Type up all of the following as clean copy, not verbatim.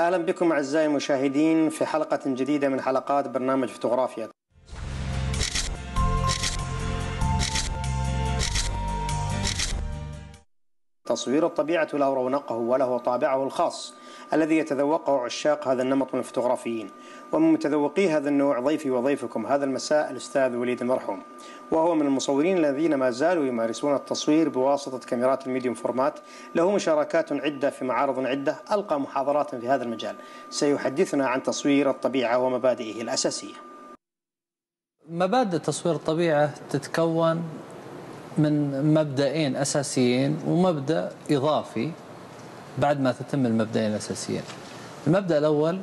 أهلا بكم أعزائي المشاهدين في حلقة جديدة من حلقات برنامج فوتوغرافيا. تصوير الطبيعة له رونقه وله طابعه الخاص الذي يتذوقه عشاق هذا النمط من الفوتوغرافيين، ومن متذوقي هذا النوع ضيفي وضيفكم هذا المساء الأستاذ وليد المرحوم، وهو من المصورين الذين ما زالوا يمارسون التصوير بواسطة كاميرات الميديوم فورمات. له مشاركات عدة في معارض عدة، ألقى محاضرات في هذا المجال. سيحدثنا عن تصوير الطبيعة ومبادئه الأساسية. مبادئ تصوير الطبيعة تتكون من مبدئين أساسيين ومبدأ إضافي بعد ما تتم المبدئين الأساسيين. المبدأ الأول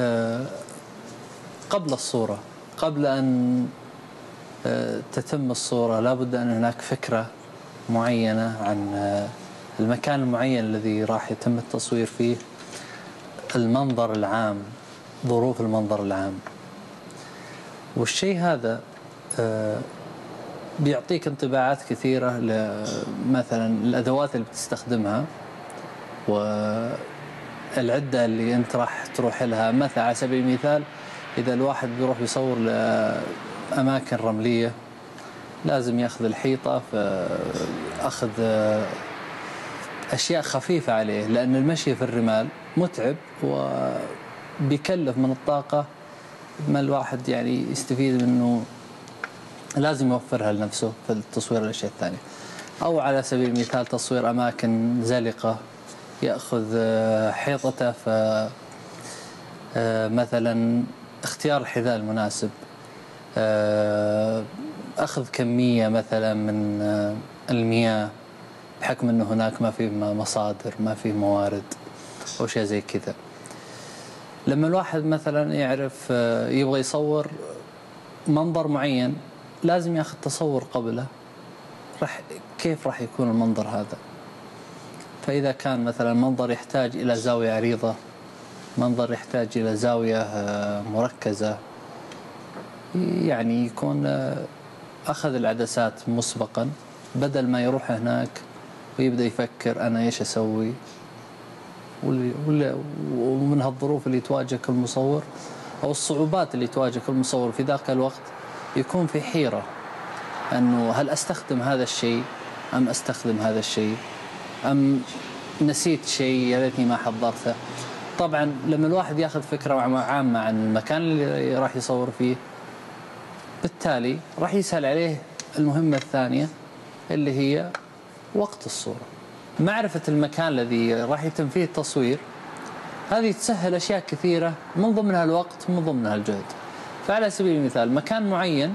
قبل الصورة، قبل أن تتم الصورة لابد أن هناك فكرة معينة عن المكان المعين الذي راح يتم التصوير فيه، المنظر العام، ظروف المنظر العام. والشيء هذا بيعطيك انطباعات كثيرة، مثلا الأدوات اللي بتستخدمها والعدة اللي أنت راح تروح لها. مثلا على سبيل المثال إذا الواحد بيروح يصور لأماكن رملية لازم يأخذ الحيطة، فأخذ أشياء خفيفة عليه، لأن المشي في الرمال متعب وبيكلف من الطاقة ما الواحد يعني يستفيد منه، لازم يوفرها لنفسه في التصوير الأشياء الثانية. أو على سبيل المثال تصوير أماكن زلقة، يأخذ حيطته، مثلا اختيار الحذاء المناسب، أخذ كمية مثلا من المياه بحكم أنه هناك ما في مصادر، ما في موارد أو شيء زي كذا. لما الواحد مثلا يعرف يبغى يصور منظر معين لازم ياخذ تصور قبله كيف راح يكون المنظر هذا. فإذا كان مثلا منظر يحتاج إلى زاوية عريضة، منظر يحتاج إلى زاوية مركزة، يعني يكون أخذ العدسات مسبقا بدل ما يروح هناك ويبدأ يفكر أنا إيش أسوي. ومن هالظروف اللي تواجهك المصور أو الصعوبات اللي تواجهك المصور في ذاك الوقت يكون في حيرة أنه هل أستخدم هذا الشيء أم أستخدم هذا الشيء، أم نسيت شيء يا ريتني ما حضرته. طبعا لما الواحد ياخذ فكرة عامة عن المكان اللي راح يصور فيه بالتالي راح يسهل عليه المهمة الثانية اللي هي وقت الصورة. معرفة المكان الذي راح يتم فيه التصوير هذه تسهل أشياء كثيرة، من ضمنها الوقت ومن ضمنها الجهد. فعلى سبيل المثال مكان معين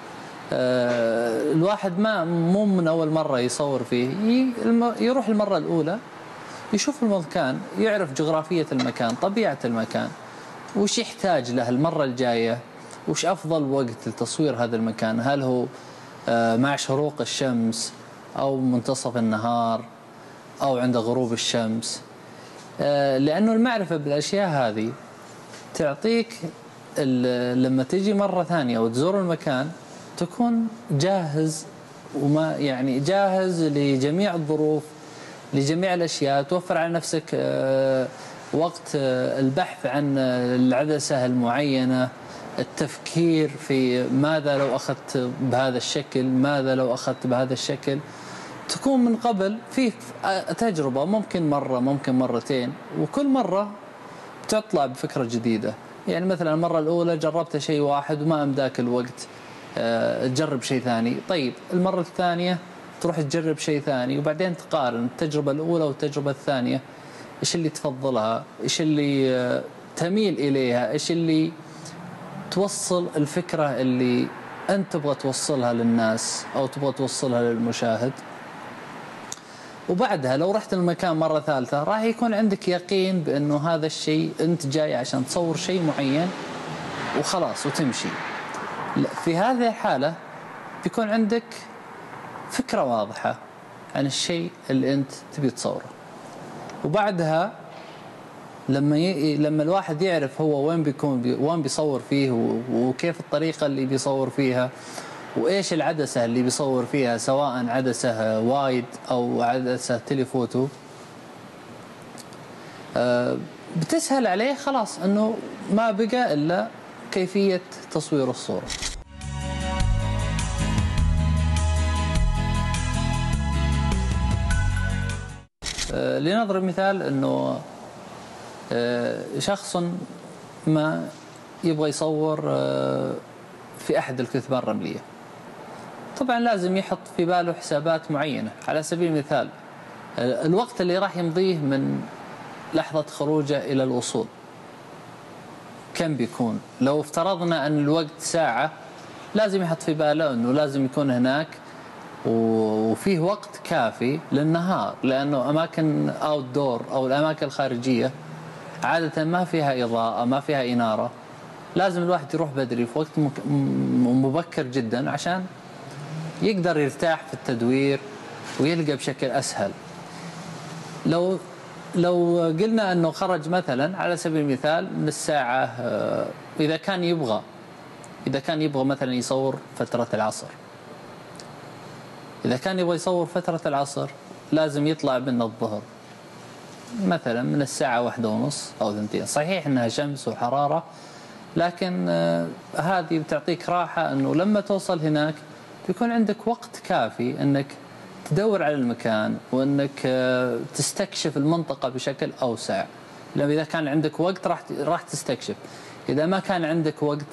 الواحد مو من أول مرة يصور فيه، يروح المرة الأولى يشوف المكان، يعرف جغرافية المكان، طبيعة المكان، وش يحتاج له المرة الجاية، وش أفضل وقت لتصوير هذا المكان، هل هو مع شروق الشمس أو منتصف النهار أو عند غروب الشمس. لأنه المعرفة بالأشياء هذه تعطيك لما تجي مرة ثانية وتزور المكان تكون جاهز، وما يعني جاهز لجميع الظروف، لجميع الأشياء. توفر على نفسك وقت البحث عن العدسة المعينة، التفكير في ماذا لو أخذت بهذا الشكل، ماذا لو أخذت بهذا الشكل. تكون من قبل في تجربة، ممكن مرة ممكن مرتين، وكل مرة تطلع بفكرة جديدة. يعني مثلا المرة الأولى جربت شيء واحد وما أمداك الوقت تجرب شيء ثاني، طيب المرة الثانية تروح تجرب شيء ثاني، وبعدين تقارن التجربة الأولى والتجربة الثانية، إيش اللي تفضلها، إيش اللي تميل إليها، إيش اللي توصل الفكرة اللي أنت تبغى توصلها للناس أو تبغى توصلها للمشاهد. وبعدها لو رحت المكان مرة ثالثة راح يكون عندك يقين بأنه هذا الشيء أنت جاي عشان تصور شيء معين وخلاص وتمشي. في هذه الحالة بيكون عندك فكرة واضحة عن الشيء اللي أنت تبي تصوره. وبعدها لما الواحد يعرف هو وين بيصور فيه وكيف الطريقة اللي بيصور فيها وإيش العدسة اللي بيصور فيها، سواء عدسة وايد أو عدسة تيليفوتو، بتسهل عليه خلاص أنه ما بقى إلا كيفية تصوير الصورة. لنضرب مثال أنه شخص ما يبغى يصور في أحد الكثبان الرملية، طبعا لازم يحط في باله حسابات معينة. على سبيل المثال الوقت اللي راح يمضيه من لحظة خروجه إلى الوصول كم بيكون؟ لو افترضنا أن الوقت ساعة، لازم يحط في باله أنه لازم يكون هناك وفيه وقت كافي للنهار، لأنه أماكن أوت دور أو الأماكن الخارجية عادة ما فيها إضاءة، ما فيها إنارة. لازم الواحد يروح بدري في وقت مبكر جدا عشان يقدر يرتاح في التدوير ويلقى بشكل أسهل. لو قلنا أنه خرج مثلا على سبيل المثال من الساعة، إذا كان يبغى مثلا يصور فترة العصر، إذا كان يبغى يصور فترة العصر لازم يطلع من الظهر مثلا من الساعة 1:30 أو 2. صحيح أنها شمس وحرارة، لكن هذه بتعطيك راحة أنه لما توصل هناك بيكون عندك وقت كافي أنك تدور على المكان وأنك تستكشف المنطقة بشكل أوسع. لأن إذا كان عندك وقت راح تستكشف، إذا ما كان عندك وقت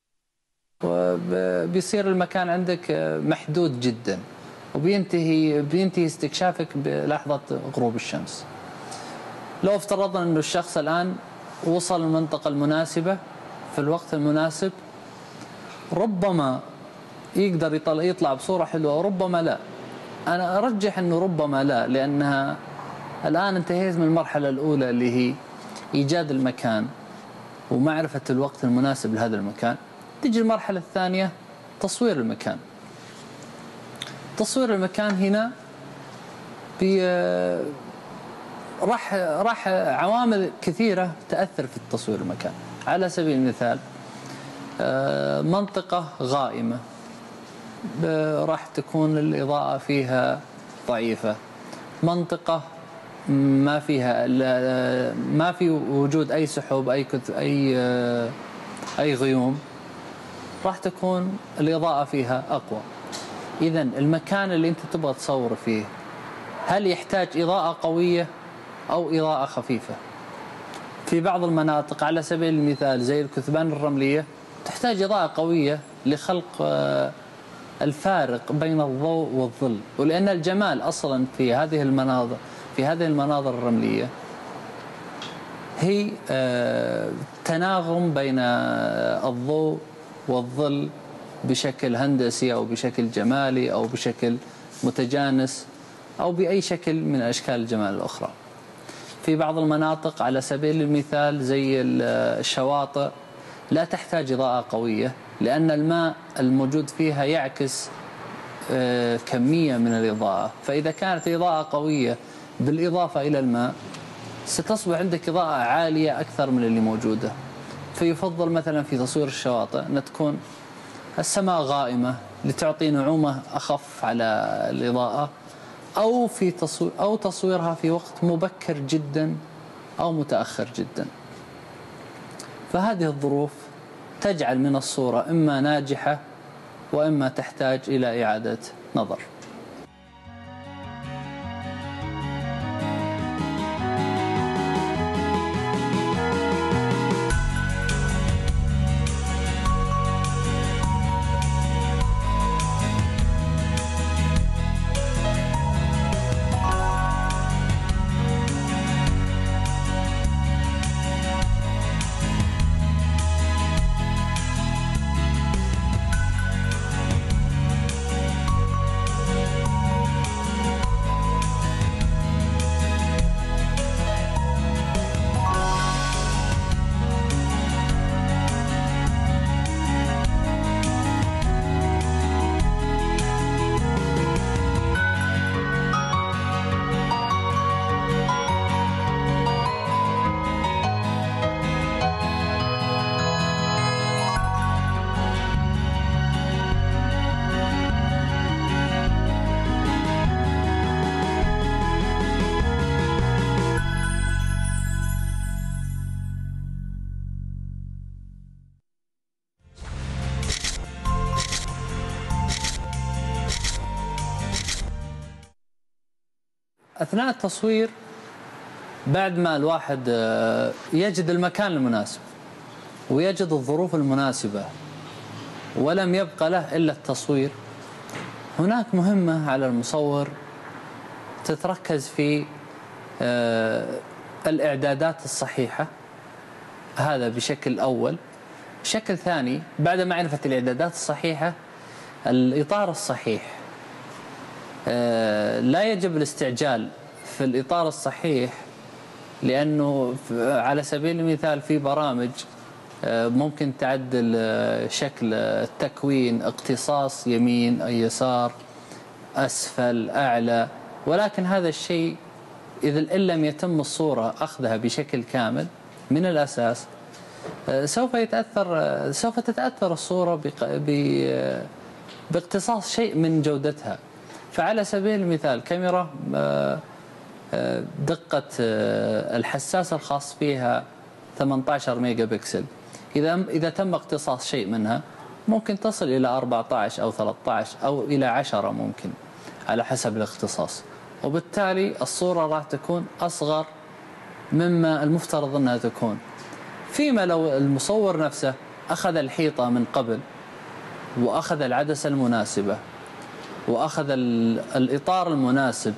بيصير المكان عندك محدود جدا، وبينتهي استكشافك بلحظة غروب الشمس. لو افترضنا أنه الشخص الآن وصل المنطقة المناسبة في الوقت المناسب، ربما يقدر يطلع بصورة حلوة وربما لا. أنا أرجح أنه ربما لا، لأنها الآن انتهيت من المرحلة الأولى اللي هي إيجاد المكان ومعرفة الوقت المناسب لهذا المكان. تجي المرحلة الثانية تصوير المكان. تصوير المكان هنا راح عوامل كثيرة تأثر في التصوير المكان. على سبيل المثال منطقة غائمة راح تكون الإضاءة فيها ضعيفة، منطقة ما في وجود أي سحب أي غيوم، راح تكون الإضاءة فيها أقوى. إذن المكان اللي أنت تبغى تصور فيه هل يحتاج إضاءة قوية أو إضاءة خفيفة؟ في بعض المناطق على سبيل المثال زي الكثبان الرملية تحتاج إضاءة قوية لخلق الفارق بين الضوء والظل، ولأن الجمال أصلا في هذه المناظر الرملية هي تناغم بين الضوء والظل بشكل هندسي أو بشكل جمالي أو بشكل متجانس أو بأي شكل من أشكال الجمال الأخرى. في بعض المناطق على سبيل المثال زي الشواطئ لا تحتاج إضاءة قوية، لأن الماء الموجود فيها يعكس كمية من الإضاءة، فإذا كانت الإضاءة قوية بالإضافة إلى الماء ستصبح عندك إضاءة عالية أكثر من اللي موجودة. فيفضل مثلا في تصوير الشواطئ أن تكون السماء غائمة لتعطي نعومة أخف على الإضاءة، أو تصويرها في وقت مبكر جدا أو متأخر جدا. فهذه الظروف تجعل من الصورة إما ناجحة وإما تحتاج إلى إعادة نظر. أثناء التصوير بعد ما الواحد يجد المكان المناسب ويجد الظروف المناسبة ولم يبقى له إلا التصوير، هناك مهمة على المصور تتركز في الإعدادات الصحيحة، هذا بشكل أول. بشكل ثاني، بعد معرفة الإعدادات الصحيحة، الإطار الصحيح. لا يجب الاستعجال في الإطار الصحيح، لأنه على سبيل المثال في برامج ممكن تعدل شكل التكوين، اقتصاص يمين أو يسار، أسفل أعلى، ولكن هذا الشيء إن لم يتم الصورة أخذها بشكل كامل من الأساس سوف تتأثر الصورة باقتصاص شيء من جودتها. فعلى سبيل المثال كاميرا دقة الحساس الخاص فيها 18 ميجا بكسل، إذا تم اقتصاص شيء منها ممكن تصل إلى 14 أو 13 أو إلى 10 ممكن على حسب الاختصاص، وبالتالي الصورة راح تكون أصغر مما المفترض أنها تكون. فيما لو المصور نفسه أخذ الحيطة من قبل وأخذ العدسة المناسبة وأخذ الإطار المناسب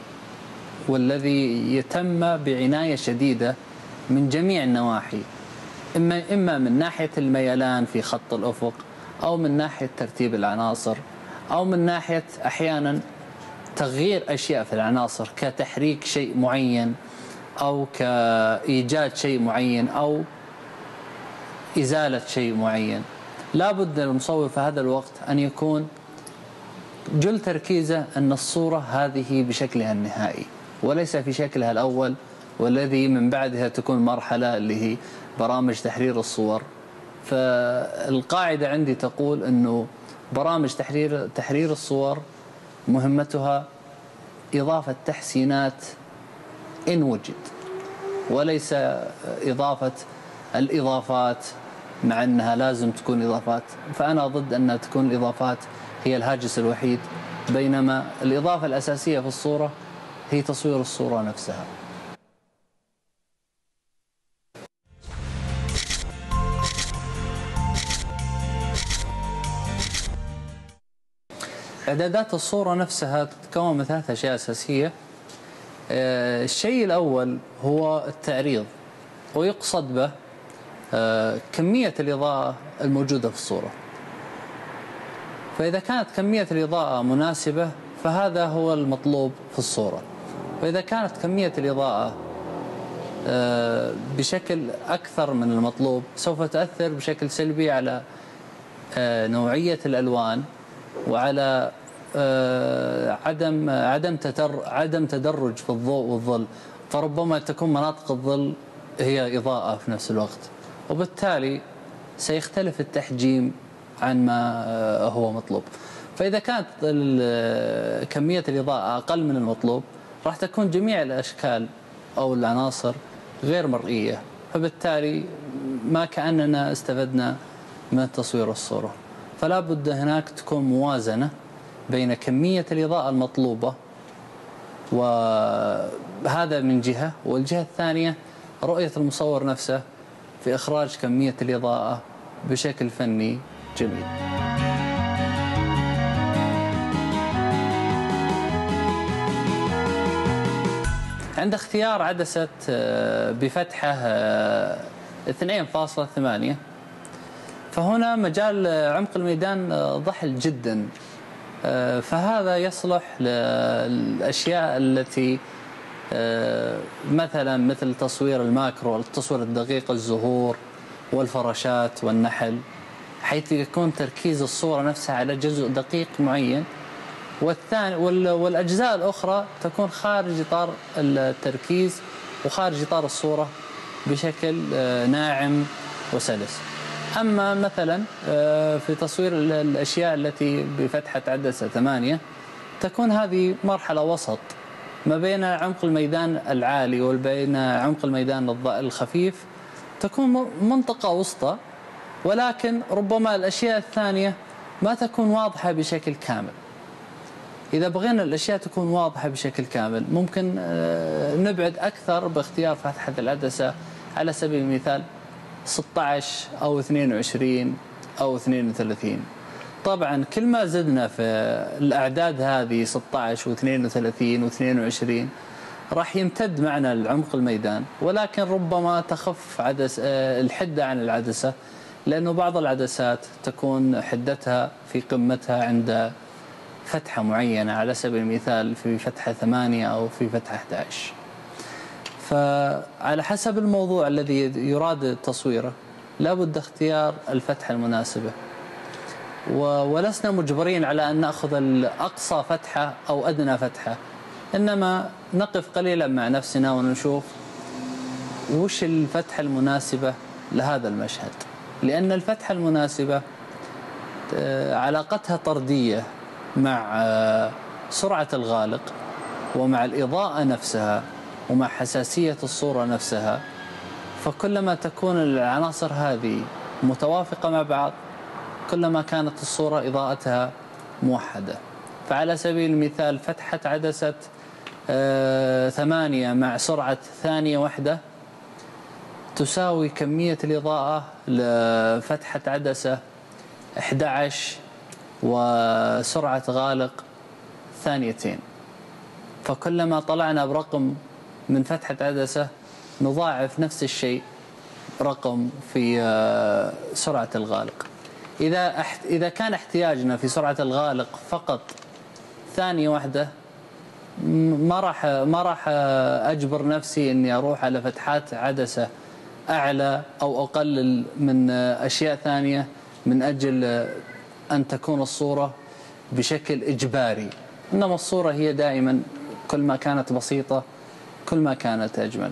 والذي يتم بعناية شديدة من جميع النواحي، إما من ناحية الميلان في خط الأفق، أو من ناحية ترتيب العناصر، أو من ناحية أحيانا تغيير أشياء في العناصر كتحريك شيء معين أو كإيجاد شيء معين أو إزالة شيء معين. لا بد للمصور في هذا الوقت أن يكون جل تركيزه أن الصورة هذه بشكلها النهائي وليس في شكلها الأول، والذي من بعدها تكون مرحلة اللي هي برامج تحرير الصور. فالقاعدة عندي تقول أنه برامج تحرير الصور مهمتها إضافة تحسينات إن وجد، وليس إضافة الإضافات، مع أنها لازم تكون إضافات. فأنا ضد أن تكون الإضافات هي الهاجس الوحيد، بينما الإضافة الأساسية في الصورة هي تصوير الصورة نفسها. إعدادات الصورة نفسها تتكون من 3 أشياء أساسية. الشيء الأول هو التعريض، ويقصد به كمية الإضاءة الموجودة في الصورة. فإذا كانت كمية الإضاءة مناسبة فهذا هو المطلوب في الصورة، وإذا كانت كمية الإضاءة بشكل أكثر من المطلوب سوف تؤثر بشكل سلبي على نوعية الألوان وعلى عدم تدرج في الضوء والظل، فربما تكون مناطق الظل هي إضاءة في نفس الوقت، وبالتالي سيختلف التحجيم عن ما هو مطلوب. فإذا كانت كمية الإضاءة أقل من المطلوب راح تكون جميع الأشكال أو العناصر غير مرئية، فبالتالي ما كأننا استفدنا من تصوير الصورة. فلا بد هناك تكون موازنة بين كمية الإضاءة المطلوبة، وهذا من جهة، والجهة الثانية رؤية المصور نفسه في إخراج كمية الإضاءة بشكل فني جميل. عند اختيار عدسة بفتحة 2.8 فهنا مجال عمق الميدان ضحل جدا، فهذا يصلح للأشياء التي مثل تصوير الماكرو، التصوير الدقيق، الزهور والفراشات والنحل، حيث يكون تركيز الصورة نفسها على جزء دقيق معين، والأجزاء الأخرى تكون خارج إطار التركيز وخارج إطار الصورة بشكل ناعم وسلس. أما مثلا في تصوير الأشياء التي بفتحة عدسة 8 تكون هذه مرحلة وسط ما بين عمق الميدان العالي وبين عمق الميدان الخفيف، تكون منطقة وسطى، ولكن ربما الأشياء الثانية ما تكون واضحة بشكل كامل. إذا بغينا الأشياء تكون واضحة بشكل كامل ممكن نبعد أكثر باختيار فتحة العدسة، على سبيل المثال 16 أو 22 أو 32. طبعا كل ما زدنا في الأعداد هذه 16 و32 و22 راح يمتد معنا العمق الميدان، ولكن ربما تخف الحدة عن العدسة، لأنه بعض العدسات تكون حدتها في قمتها عند فتحة معينة، على سبيل المثال في فتحة 8 أو في فتحة 11. فعلى حسب الموضوع الذي يراد تصويره لابد اختيار الفتحة المناسبة، ولسنا مجبرين على أن نأخذ الأقصى فتحة أو أدنى فتحة، إنما نقف قليلا مع نفسنا ونشوف وش الفتحة المناسبة لهذا المشهد، لأن الفتحة المناسبة علاقتها طردية مع سرعة الغالق ومع الإضاءة نفسها ومع حساسية الصورة نفسها. فكلما تكون العناصر هذه متوافقة مع بعض كلما كانت الصورة إضاءتها موحدة. فعلى سبيل المثال فتحة عدسة 8 مع سرعة ثانية واحدة تساوي كمية الإضاءة لفتحة عدسة 11 وسرعة غالق 2. فكلما طلعنا برقم من فتحة عدسة نضاعف نفس الشيء رقم في سرعة الغالق. إذا كان احتياجنا في سرعة الغالق فقط ثانية واحدة ما راح أجبر نفسي إني أروح على فتحات عدسة أعلى أو أقلل من أشياء ثانية من أجل أن تكون الصورة بشكل إجباري. إنما الصورة هي دائما كل ما كانت بسيطة كل ما كانت أجمل.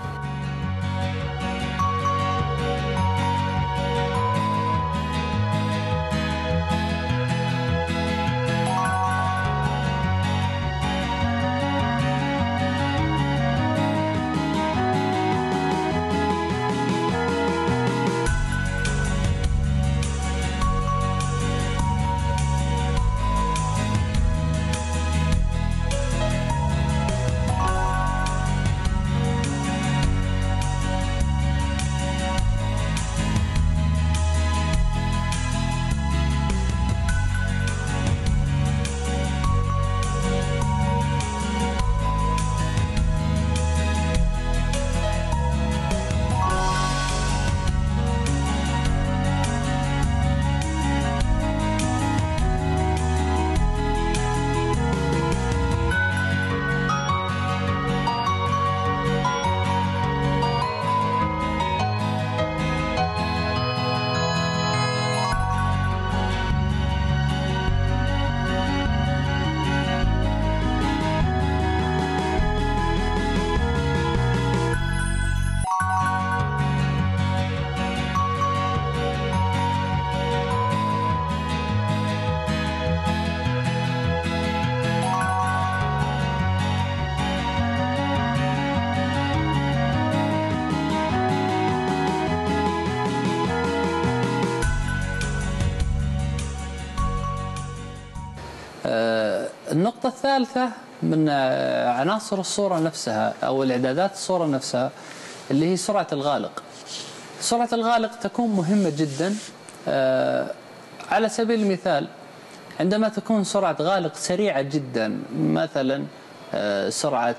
النقطة الثالثة من عناصر الصورة نفسها أو الإعدادات الصورة نفسها اللي هي سرعة الغالق. سرعة الغالق تكون مهمة جدا. على سبيل المثال عندما تكون سرعة غالق سريعة جدا، مثلا سرعة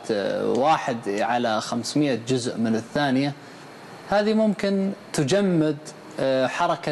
1/500 جزء من الثانية، هذه ممكن تجمد حركة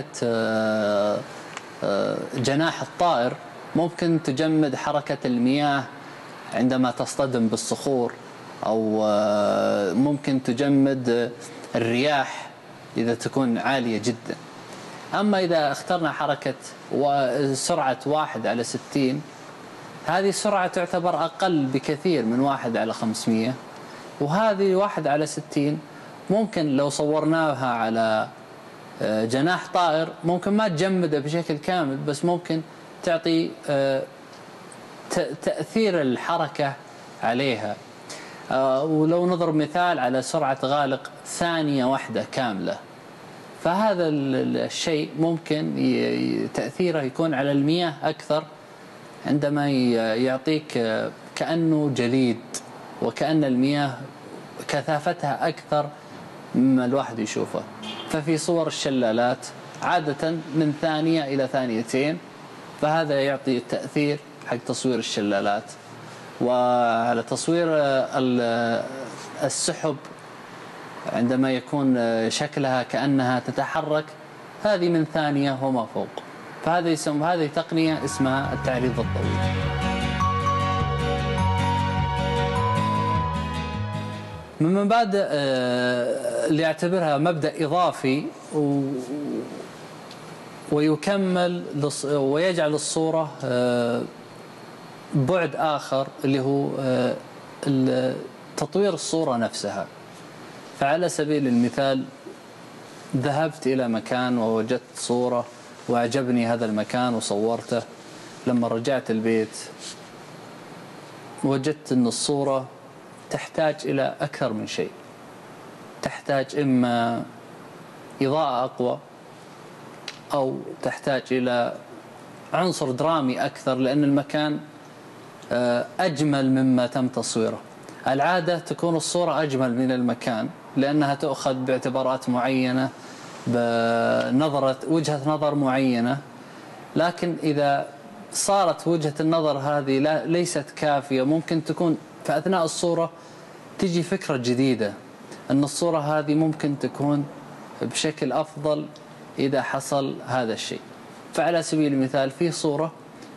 جناح الطائر، ممكن تجمد حركة المياه عندما تصطدم بالصخور، أو ممكن تجمد الرياح إذا تكون عالية جدا. أما إذا اخترنا حركة سرعة 1/60، هذه السرعة تعتبر أقل بكثير من 1/500، وهذه 1/60 ممكن لو صورناها على جناح طائر ممكن ما تجمده بشكل كامل، بس ممكن تعطي تأثير الحركة عليها. ولو نضرب مثال على سرعة غالق ثانية واحدة كاملة، فهذا الشيء ممكن تأثيره يكون على المياه أكثر عندما يعطيك كأنه جليد، وكأن المياه كثافتها أكثر مما الواحد يشوفه. ففي صور الشلالات عادة من ثانية إلى ثانيتين، فهذا يعطي التأثير حق تصوير الشلالات. وعلى تصوير السحب عندما يكون شكلها كأنها تتحرك، هذه من ثانية وما فوق. هذه تقنية اسمها التعريض الطويل. من مبادئ اللي يعتبرها مبدأ إضافي ويكمل ويجعل الصورة بعد آخر، اللي هو تطوير الصورة نفسها. فعلى سبيل المثال، ذهبت إلى مكان ووجدت صورة وأعجبني هذا المكان وصورته. لما رجعت البيت وجدت أن الصورة تحتاج إلى أكثر من شيء. تحتاج إما إضاءة أقوى، أو تحتاج إلى عنصر درامي أكثر، لأن المكان أجمل مما تم تصويره. العادة تكون الصورة أجمل من المكان لأنها تؤخذ باعتبارات معينة، بنظرة وجهة نظر معينة. لكن إذا صارت وجهة النظر هذه ليست كافية، ممكن تكون في أثناء الصورة تجي فكرة جديدة أن الصورة هذه ممكن تكون بشكل أفضل إذا حصل هذا الشيء. فعلى سبيل المثال، في صورة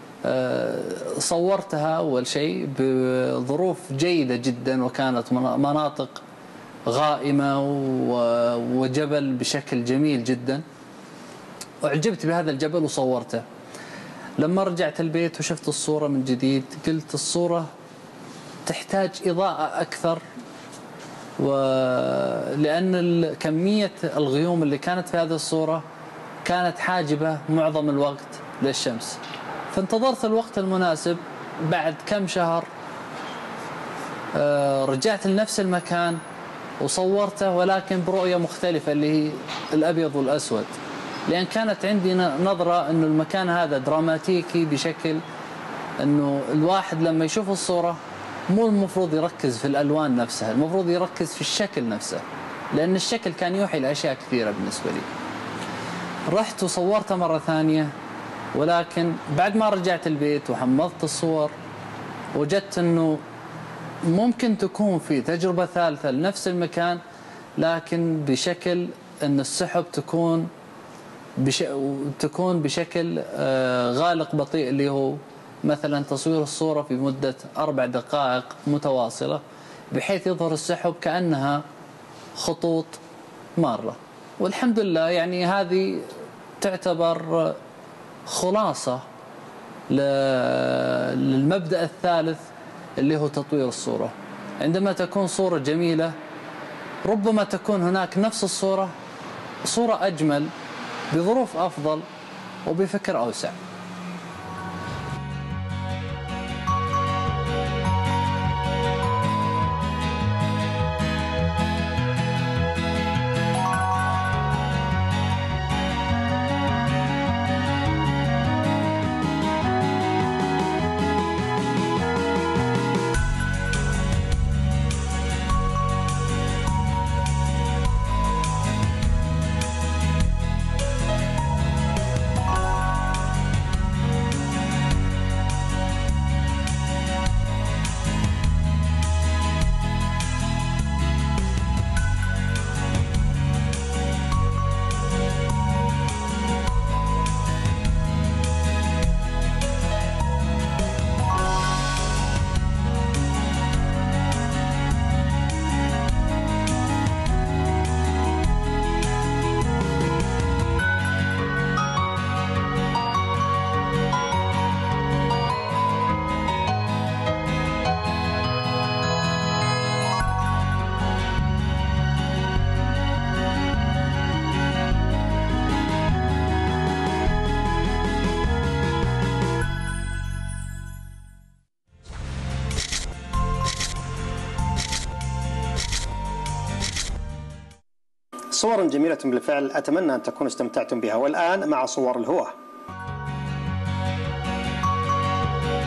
صورتها أول شيء بظروف جيدة جدا، وكانت مناطق غائمة وجبل بشكل جميل جدا، وأعجبت بهذا الجبل وصورته. لما رجعت البيت وشفت الصورة من جديد، قلت الصورة تحتاج إضاءة أكثر، لأن كمية الغيوم اللي كانت في هذه الصورة كانت حاجبة معظم الوقت للشمس. فانتظرت الوقت المناسب، بعد كم شهر رجعت لنفس المكان وصورته، ولكن برؤية مختلفة اللي هي الأبيض والأسود، لأن كانت عندي نظرة أنه المكان هذا دراماتيكي بشكل أنه الواحد لما يشوف الصورة مو المفروض يركز في الألوان نفسها، المفروض يركز في الشكل نفسه، لأن الشكل كان يوحي لأشياء كثيرة بالنسبة لي. رحت وصورته مرة ثانية، ولكن بعد ما رجعت البيت وحمضت الصور وجدت أنه ممكن تكون في تجربة ثالثة لنفس المكان، لكن بشكل أن السحب تكون بشكل غالق بطيء، اللي هو مثلا تصوير الصورة في مدة 4 دقائق متواصلة، بحيث يظهر السحب كأنها خطوط مارة. والحمد لله يعني هذه تعتبر خلاصة للمبدأ الثالث اللي هو تطوير الصورة. عندما تكون صورة جميلة، ربما تكون هناك نفس الصورة صورة أجمل بظروف أفضل وبفكر أوسع. صور جميلة بالفعل، أتمنى أن تكونوا استمتعتم بها. والآن مع صور الهواة.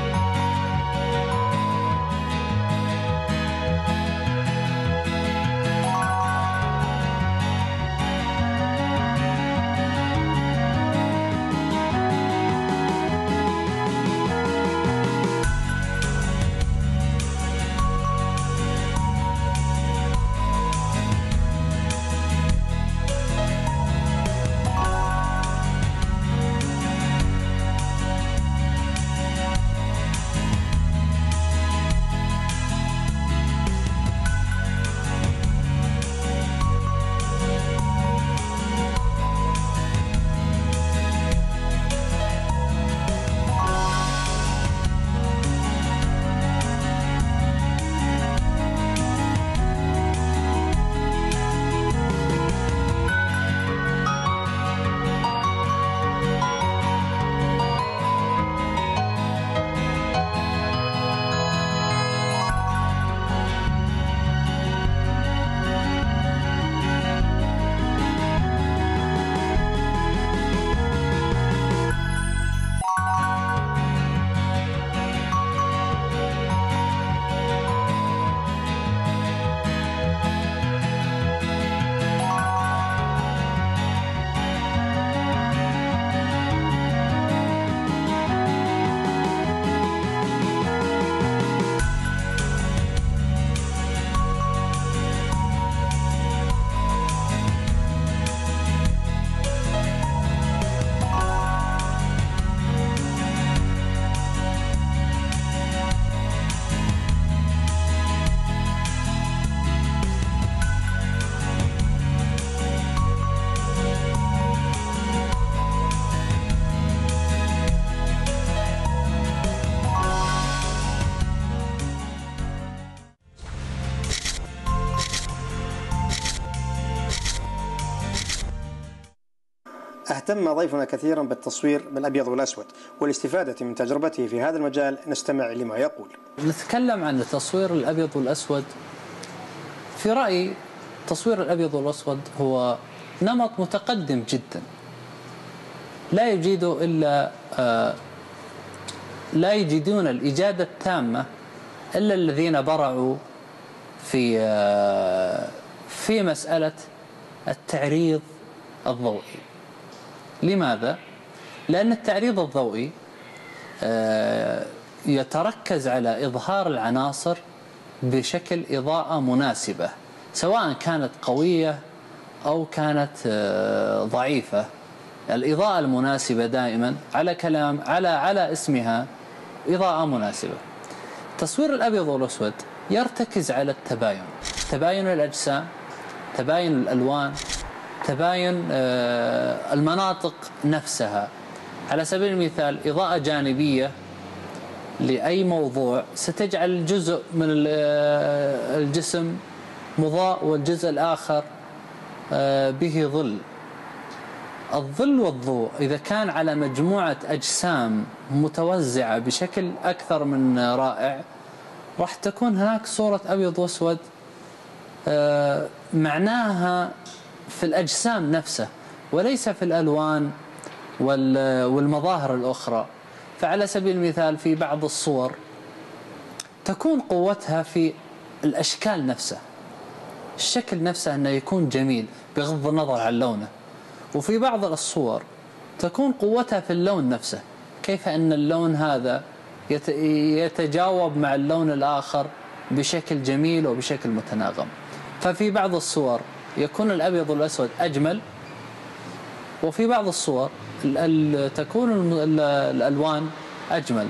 اهتم ضيفنا كثيرا بالتصوير بالأبيض والأسود والاستفادة من تجربته في هذا المجال. نستمع لما يقول. نتكلم عن التصوير الأبيض والأسود. في رأيي تصوير الأبيض والأسود هو نمط متقدم جدا، لا يجدون الإجادة التامة إلا الذين برعوا في مسألة التعريض الضوئي. لماذا؟ لأن التعريض الضوئي يتركز على إظهار العناصر بشكل إضاءة مناسبة، سواء كانت قوية أو كانت ضعيفة. الإضاءة المناسبة دائما على اسمها إضاءة مناسبة. تصوير الأبيض والأسود يرتكز على التباين، تباين الأجسام، تباين الألوان، تباين المناطق نفسها. على سبيل المثال إضاءة جانبية لأي موضوع ستجعل جزء من الجسم مضاء والجزء الآخر به ظل. الظل والضوء إذا كان على مجموعة أجسام متوزعة بشكل أكثر من رائع، راح تكون هناك صورة أبيض وأسود معناها في الأجسام نفسها وليس في الألوان والمظاهر الأخرى. فعلى سبيل المثال في بعض الصور تكون قوتها في الأشكال نفسها، الشكل نفسه أنه يكون جميل بغض النظر عن لونه. وفي بعض الصور تكون قوتها في اللون نفسه، كيف أن اللون هذا يتجاوب مع اللون الآخر بشكل جميل وبشكل متناغم. ففي بعض الصور يكون الأبيض والأسود أجمل، وفي بعض الصور تكون الألوان أجمل.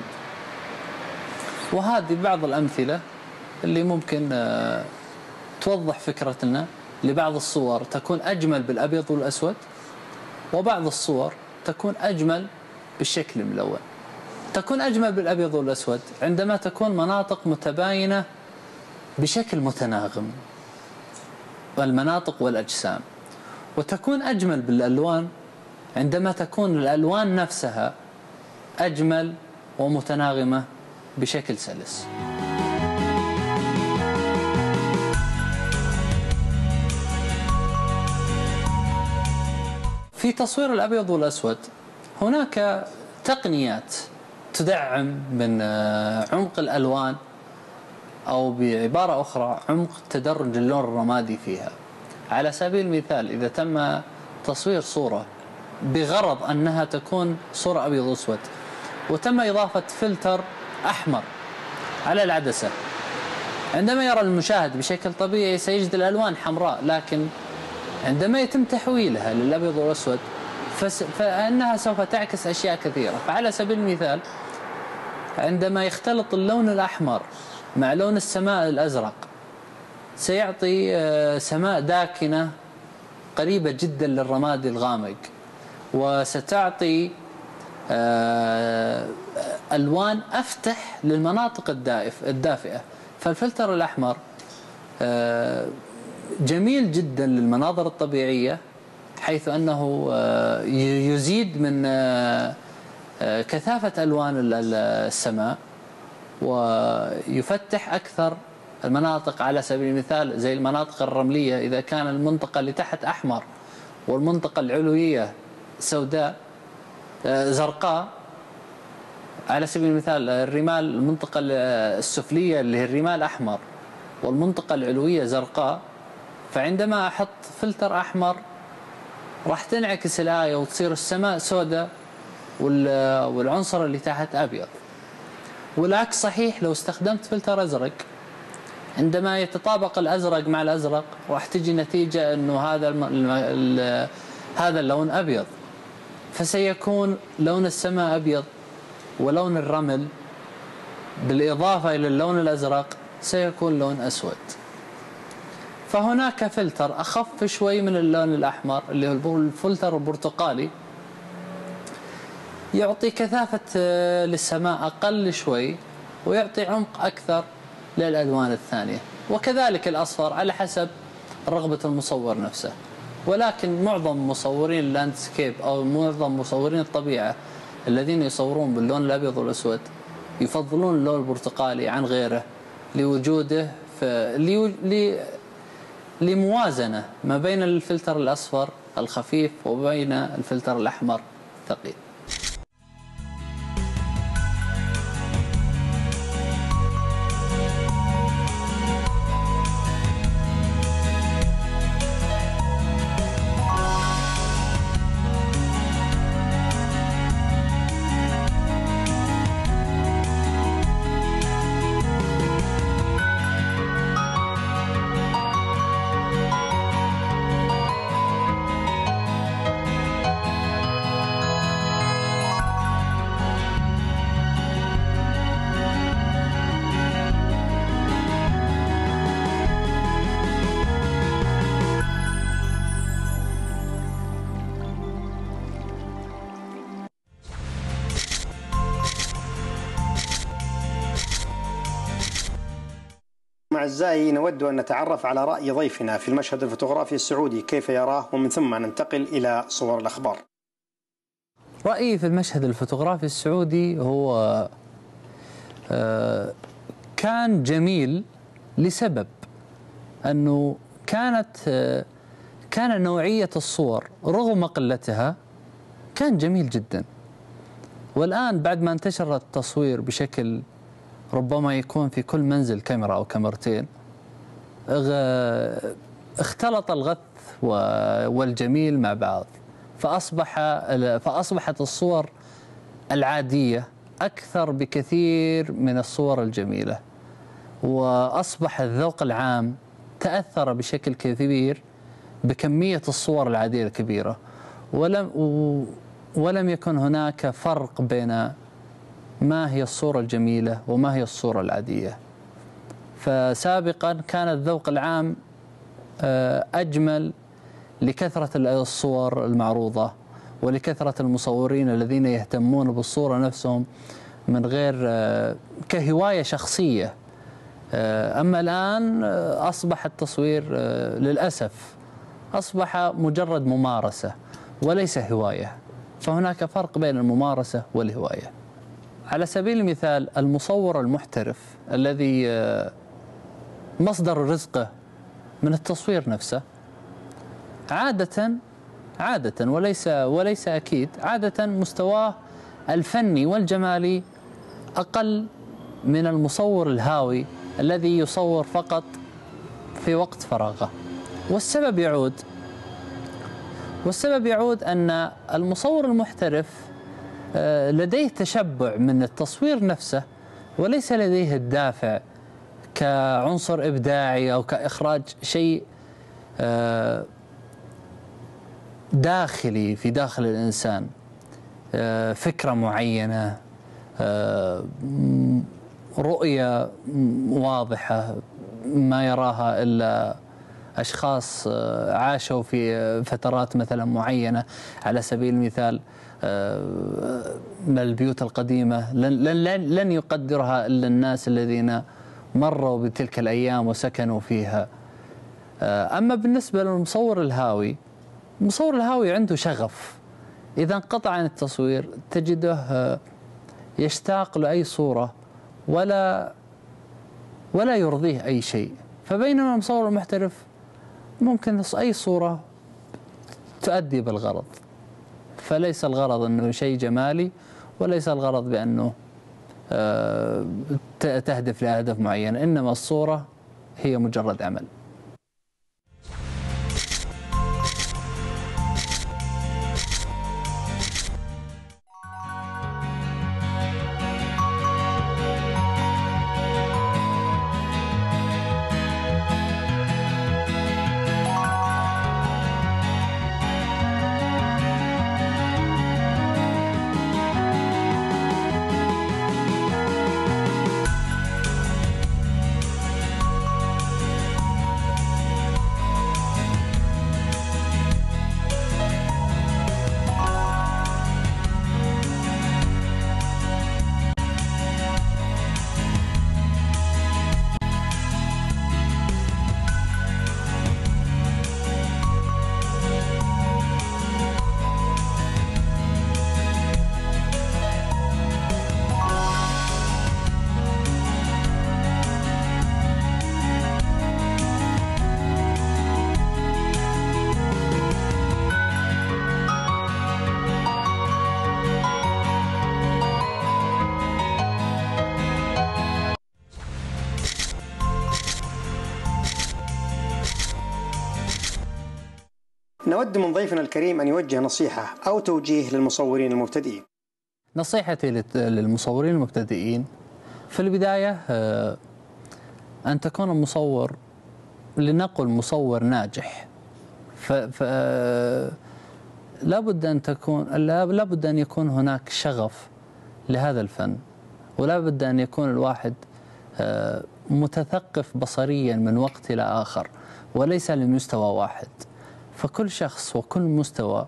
وهذه بعض الأمثلة اللي ممكن توضح فكرتنا. لبعض الصور تكون أجمل بالأبيض والأسود، وبعض الصور تكون أجمل بالشكل الملون. تكون أجمل بالأبيض والأسود عندما تكون مناطق متباينة بشكل متناغم، المناطق والأجسام. وتكون أجمل بالألوان عندما تكون الألوان نفسها أجمل ومتناغمة بشكل سلس. في تصوير الأبيض والأسود هناك تقنيات تدعم من عمق الألوان، أو بعبارة أخرى عمق تدرج اللون الرمادي فيها. على سبيل المثال إذا تم تصوير صورة بغرض أنها تكون صورة أبيض وأسود وتم إضافة فلتر أحمر على العدسة، عندما يرى المشاهد بشكل طبيعي سيجد الألوان حمراء، لكن عندما يتم تحويلها للأبيض والأسود فإنها سوف تعكس أشياء كثيرة. فعلى سبيل المثال عندما يختلط اللون الأحمر مع لون السماء الأزرق سيعطي سماء داكنة قريبة جدا للرمادي الغامق، وستعطي ألوان أفتح للمناطق الدافئة. فالفلتر الأحمر جميل جدا للمناظر الطبيعية، حيث أنه يزيد من كثافة ألوان السماء ويفتح أكثر المناطق. على سبيل المثال زي المناطق الرملية، إذا كان المنطقة اللي تحت أحمر والمنطقة العلوية سوداء زرقاء، على سبيل المثال الرمال المنطقة السفلية اللي هي الرمال أحمر والمنطقة العلوية زرقاء، فعندما أحط فلتر أحمر راح تنعكس الآية وتصير السماء سوداء والعنصر اللي تحت أبيض. والعكس صحيح لو استخدمت فلتر أزرق، عندما يتطابق الأزرق مع الأزرق راح تجي نتيجة أنه هذا اللون أبيض، فسيكون لون السماء أبيض ولون الرمل بالإضافة إلى اللون الأزرق سيكون لون أسود. فهناك فلتر أخف شوي من اللون الأحمر اللي هو الفلتر البرتقالي، يعطي كثافة للسماء أقل شوي ويعطي عمق أكثر للألوان الثانية. وكذلك الأصفر على حسب رغبة المصور نفسه. ولكن معظم مصورين اللاندسكيب أو معظم مصورين الطبيعة الذين يصورون باللون الأبيض والأسود يفضلون اللون البرتقالي عن غيره لوجوده لموازنة ما بين الفلتر الأصفر الخفيف وبين الفلتر الأحمر الثقيل. أعزائي، نود أن نتعرف على رأي ضيفنا في المشهد الفوتوغرافي السعودي كيف يراه، ومن ثم ننتقل إلى صور الأخبار. رأيي في المشهد الفوتوغرافي السعودي هو كان جميل لسبب أنه كان نوعية الصور رغم قلتها كان جميل جدا. والآن بعد ما انتشر التصوير بشكل ربما يكون في كل منزل كاميرا أو كاميرتين، اختلط الغث والجميل مع بعض، فأصبحت الصور العادية أكثر بكثير من الصور الجميلة، وأصبح الذوق العام تأثر بشكل كبير بكمية الصور العادية الكبيرة، ولم يكن هناك فرق بين ما هي الصورة الجميلة وما هي الصورة العادية. فسابقا كان الذوق العام أجمل لكثرة الصور المعروضة ولكثرة المصورين الذين يهتمون بالصورة نفسهم من غير كهواية شخصية. أما الآن أصبح التصوير للأسف أصبح مجرد ممارسة وليس هواية، فهناك فرق بين الممارسة والهواية. على سبيل المثال المصور المحترف الذي مصدر رزقه من التصوير نفسه عادة وليس أكيد، عادة مستواه الفني والجمالي أقل من المصور الهاوي الذي يصور فقط في وقت فراغه. والسبب يعود أن المصور المحترف لديه تشبع من التصوير نفسه وليس لديه الدافع كعنصر إبداعي أو كإخراج شيء داخلي في داخل الإنسان، فكرة معينة، رؤية واضحة ما يراها إلا أشخاص عاشوا في فترات مثلا معينة. على سبيل المثال البيوت القديمة لن يقدرها إلا الناس الذين مروا بتلك الأيام وسكنوا فيها. أما بالنسبة للمصور الهاوي، المصور الهاوي عنده شغف، إذا انقطع عن التصوير تجده يشتاق لأي صورة ولا يرضيه أي شيء. فبينما المصور المحترف ممكن أي صورة تؤدي بالغرض، فليس الغرض أنه شيء جمالي، وليس الغرض بأنه تهدف لأهداف معينة، إنما الصورة هي مجرد عمل. نود من ضيفنا الكريم أن يوجه نصيحة أو توجيه للمصورين المبتدئين. نصيحتي للمصورين المبتدئين في البداية أن تكون المصور، لنقل مصور ناجح، لابد أن يكون هناك شغف لهذا الفن، ولا بد أن يكون الواحد متثقف بصريا من وقت إلى آخر، وليس لمستوى واحد. فكل شخص وكل مستوى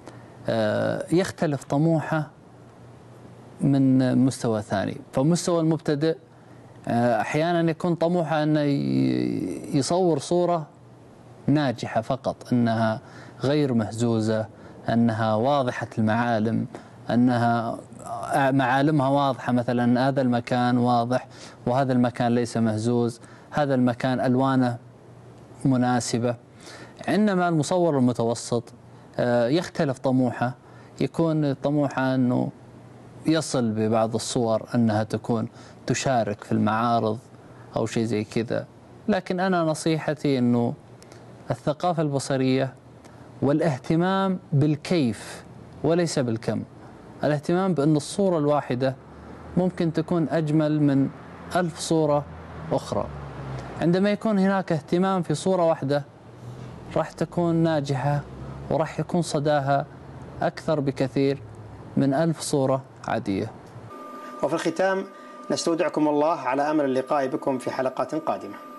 يختلف طموحه من مستوى ثاني. فمستوى المبتدئ أحيانا يكون طموحه أنه يصور صورة ناجحة فقط، أنها غير مهزوزة، أنها واضحة المعالم، أنها معالمها واضحة، مثلا هذا المكان واضح وهذا المكان ليس مهزوز، هذا المكان ألوانه مناسبة. إنما المصور المتوسط يختلف طموحه، يكون طموحه أنه يصل ببعض الصور أنها تكون تشارك في المعارض أو شيء زي كذا. لكن أنا نصيحتي أنه الثقافة البصرية والاهتمام بالكيف وليس بالكم، الاهتمام بأن الصورة الواحدة ممكن تكون أجمل من 1000 صورة أخرى. عندما يكون هناك اهتمام في صورة واحدة راح تكون ناجحة، وراح يكون صداها أكثر بكثير من 1000 صورة عادية. وفي الختام نستودعكم الله على أمل اللقاء بكم في حلقات قادمة.